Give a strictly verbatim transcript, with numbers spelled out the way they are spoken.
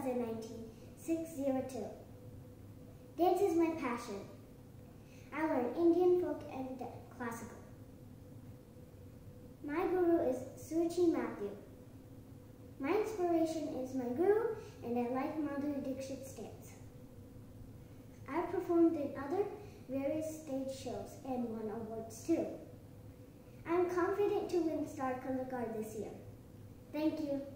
twenty nineteen six oh two. Dance is my passion. I learn Indian folk and classical. My guru is Suchi Matthew. My inspiration is my guru, and I like Madhuri Dixit's dance. I've performed in other various stage shows and won awards too. I'm confident to win StarKalakaar this year. Thank you.